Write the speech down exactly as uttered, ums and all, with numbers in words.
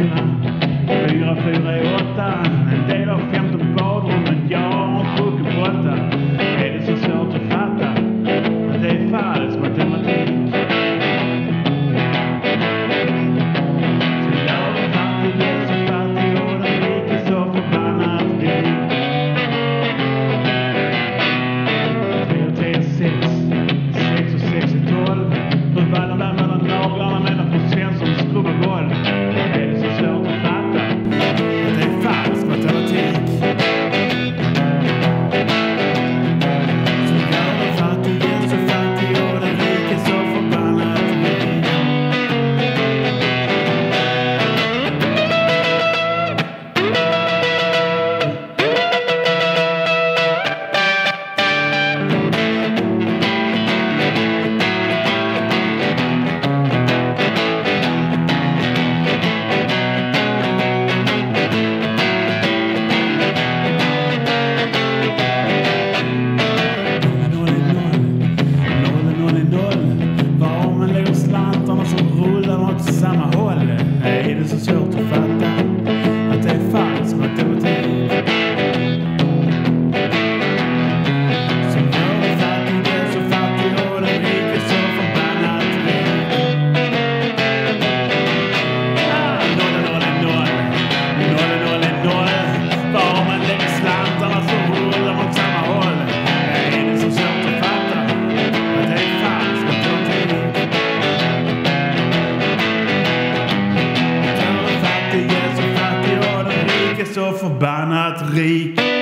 fyra, fyra, fyra är åtta. En del av femton badrummen, jag har en sjuken brotta. Är det så svårt att fatta att det är falsk matematik? Så jag är fattig, är så fattig och den rik är så förbannat rik. Tre och tre är sex, sex och sex är tolv. Fru Wallenberg mellan naglarna menar fru Svensson skrubbar golv. Är det så svårt att fatta att det är falsk matematik? Så jag är fattig, är så fattig och den rik är så förbannat rik. Noll är noll, noll är noll är noll. Var man lägger slantarna så rullar de åt samma håll. Är det så svårt att fatta att det är falsk matematik? Så jag är fattig, är så fattig och den rik är så förbannat rik. Ah, noll är noll är noll, noll är noll är noll. Var man lägger slantarna så rullar de åt samma håll. Är det så svårt att fatta att det är falsk matematik? Jag är fattig, är så fattig och den rik är så förbannat rik.